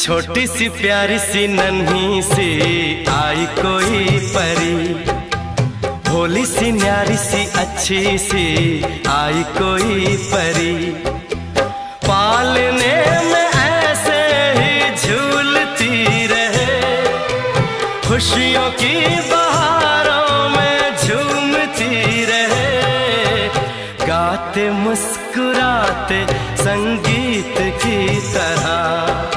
छोटी सी प्यारी सी नन्ही सी आई कोई परी, भोली सी न्यारी सी अच्छी सी आई कोई परी। पालने में ऐसे ही झूलती रहे, खुशियों की बहारों में झूमती रहे, गाते मुस्कुराते संगीत की तरह।